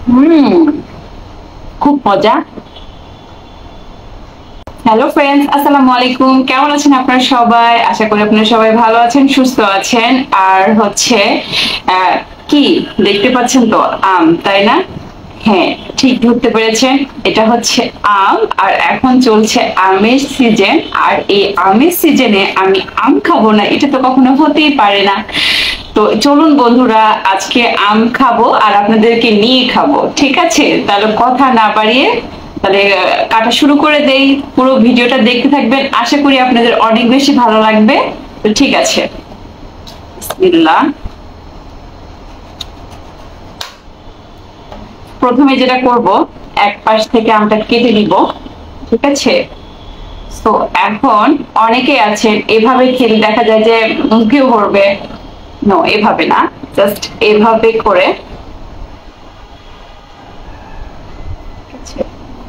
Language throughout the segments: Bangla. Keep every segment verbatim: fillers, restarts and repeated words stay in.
হুম, খুব মজা। হ্যালো ফ্রেন্ডস, আসসালামু আলাইকুম। কেমন আছেন আপনারা সবাই? আশা করি আপনারা সবাই ভালো আছেন, সুস্থ আছেন। আর হচ্ছে আহ, কি দেখতে পাচ্ছেন তো, আম, তাই না? হ্যাঁ, ঠিক ধরতে পেরেছেন। এটা হচ্ছে আম, আর এখন চলছে আমের সিজন। আর এই আমের সিজনে আমি আম খাবো না, এটা তো কখনো হতেই পারে না। তো চলুন বন্ধুরা, আজকে আম খাবো আর আপনাদেরকে নিয়ে খাবো, ঠিক আছে? তাহলে কথা না বাড়িয়ে তাহলে আহ, কাটা শুরু করে দেই। পুরো ভিডিওটা দেখতে থাকবেন, আশা করি আপনাদের অনেক বেশি ভালো লাগবে। তো ঠিক আছে, বিসমিল্লাহ। প্রথমে যেটা করব, এক পাশ থেকে আমটা কেটে নিব, ঠিক আছে? তো এখন অনেকে আছেন এভাবে খেলে, দেখা যায় যে মুখেও ভরবে। নো, এভাবে না, জাস্ট এভাবে করে, ঠিক আছে?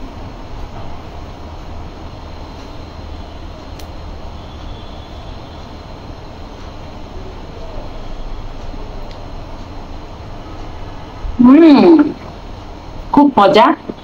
হুম, খুব মজা।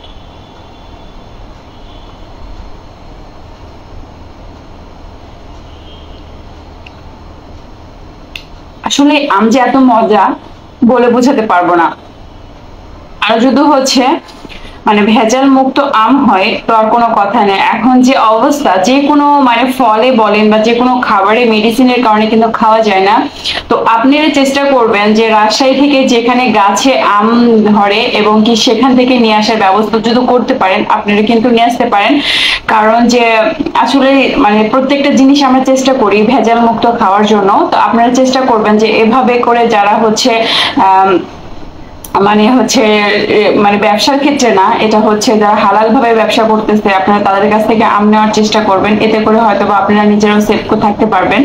আসলে আম যে এত মজা বলে বোঝাতে পারবো না। আর যদি হচ্ছে মানে ভেজাল মুক্ত আম হয় তো আর কোনো কথা নেই। এখন যে অবস্থা, যে কোনো মানে ফলে বলেন বা যে কোনো খাবারে মেডিসিনের কারণে কিন্তু খাওয়া যায় না। তো আপনারা চেষ্টা করবেন যে রাজশাহী থেকে যেখানে গাছে আম ধরে এবং কি সেখান থেকে নিয়ে আসার ব্যবস্থা যদি করতে পারেন, আপনারা কিন্তু নিয়ে আসতে পারেন। কারণ যে আসলে মানে প্রত্যেকটা জিনিস আমরা চেষ্টা করি ভেজাল মুক্ত খাওয়ার জন্য। তো আপনারা চেষ্টা করবেন যে এভাবে করে যারা হচ্ছে আহ মানে হচ্ছে এ, মানে ব্যবসার ক্ষেত্রে না, এটা হচ্ছে যারা হালাল ভাবে ব্যবসা করতেছে, আপনারা তাদের কাছ থেকে আম নেওয়ার চেষ্টা করবেন। এতে করে হয়তো বা আপনারা নিজেরাও সেফ থাকতে পারবেন।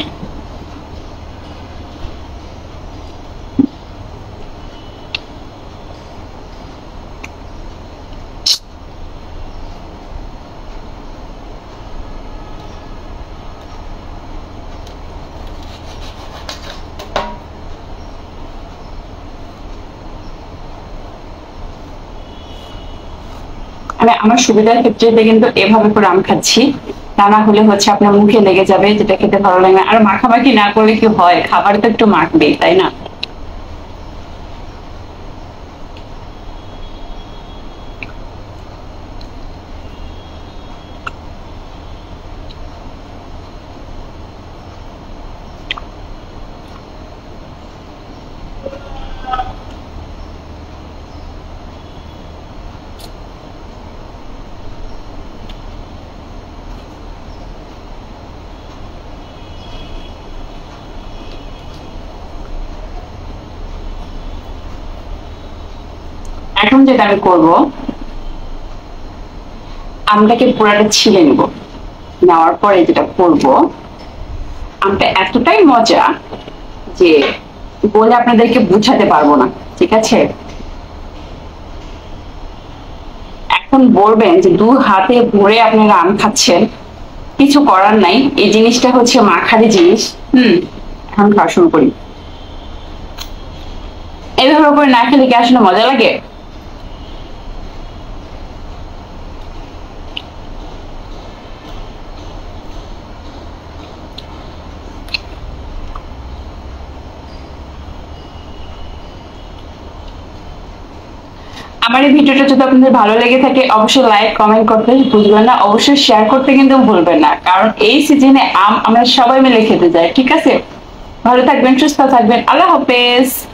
মানে আমার সুবিধার ক্ষেত্রে কিন্তু এভাবে করে আম খাচ্ছি। তা না হলে হচ্ছে আপনার মুখে লেগে যাবে, যেটা খেতে ভালো লাগে না। আর মাখামাখি না করলে কি হয়, খাবার তো একটু মাখবেই, তাই না? এখন যেটা আমি করব, আমটাকে পুরাটা ছিলে নিব। নেওয়ার পরে যেটা করব, আমটা এতটাই মজা যে বলে আপনাদেরকে বুঝাতে পারবো না, ঠিক আছে? এখন বলবেন যে দু হাতে ভরে আপনারা আম খাচ্ছেন, কিছু করার নাই। এই জিনিসটা হচ্ছে মাখারি জিনিস। হুম, এখন খাওয়া শুরু করি। এইভাবে করে না খেলে কি আসলে মজা লাগে? আমার এই ভিডিওটা যদি আপনাদের ভালো লেগে থাকে, অবশ্যই লাইক কমেন্ট করতে ভুলবেন না, অবশ্যই শেয়ার করতে কিন্তু ভুলবেন না। কারণ এই সিজনে আম আমরা সবাই মিলে খেতে যাই, ঠিক আছে? ভালো থাকবেন, সুস্থ থাকবেন, আল্লাহ হাফেজ।